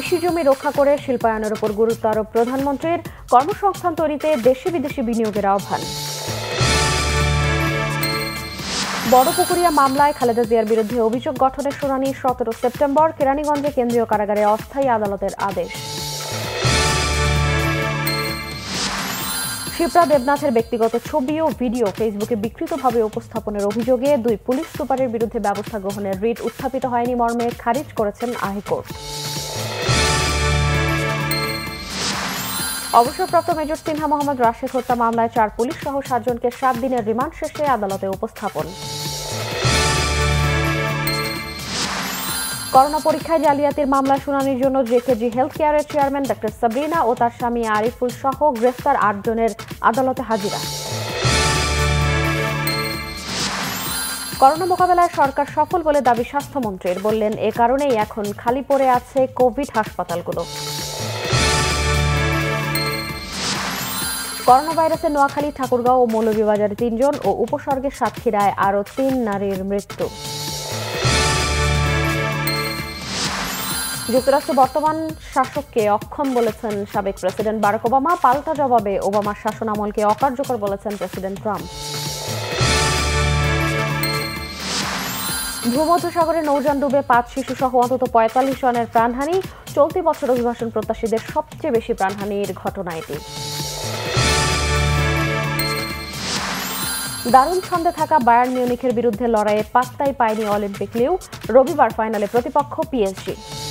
কৃষি জমি রক্ষা করে শিল্পায়নের উপর গুরুত্ব আরোপ প্রধানমন্ত্রীর। কর্মসংস্থান তৈরিতে দেশি বিদেশি বিনিয়োগের আহ্বান। বড়পুকুরিয়া মামলায় খালেদা জিয়ার বিরুদ্ধে অভিযোগ গঠনের শুনানি 17 সেপ্টেম্বর। কেরানীগঞ্জে কেন্দ্রীয় কারাগারে অস্থায়ী আদালতের আদেশ। শিপ্রা দেবনাথের ব্যক্তিগত ছবি ও ভিডিও ফেসবুকে বিকৃতভাবে উপস্থাপনের অভিযোগে 2 পুলিশ সুপারের বিরুদ্ধে ব্যবস্থা গ্রহণের রিট উত্থাপিত হয়নি মর্মে খারিজ করেছেন হাইকোর্ট। অবসরপ্রাপ্ত মেজর সিনহা মোহাম্মদ রাশেদ হত্যা মামলায় 4 পুলিশ সহ 7 জনকে 7 দিনের রিমান্ড শেষে আদালতে উপস্থাপন। করোনা পরীক্ষায় জালিয়াতির মামলায় শুনানির জন্য জেকেজি হেলথ কেয়ারের চেয়ারম্যান ডক্টর সাবরিনা ও তার স্বামী আরিফুল সহ গ্রেফতার 8 জনের আদালতে হাজিরা। করোনা মোকাবেলায় সরকার সফল বলে দাবি স্বাস্থ্যমন্ত্রীর। বললেন, এ কারণেই এখন খালি পড়ে আছে কোভিড হাসপাতালগুলো। করোনা ভাইরাসে নোয়াখালী, ঠাকুরগাঁও ও মৌলভীবাজারে 3 জন ও উপসর্গের সাতক্ষীরায় আরও 3 নারীর মৃত্যু। যুক্তরাষ্ট্র বর্তমান শাসককে অক্ষম বলেছেন সাবেক প্রেসিডেন্ট বারাক ওবামা। পাল্টা জবাবে ওবামার শাসন আমলকে অকার্যকর বলেছেন প্রেসিডেন্ট ট্রাম্প। ভূমধ্যসাগরে নৌযান ডুবে 5 শিশু সহ অন্তত 45 জনের প্রাণহানি। চলতি বছর অভিবাসন প্রত্যাশীদের সবচেয়ে বেশি প্রাণহানির ঘটনা এটি। দারুণ ছন্দে থাকা বায়ার্ন মিউনিখের বিরুদ্ধে লড়াইয়ে পাত্তাই পায়নি অলিম্পিক লিউ। রবিবার ফাইনালে প্রতিপক্ষ পিএসজি।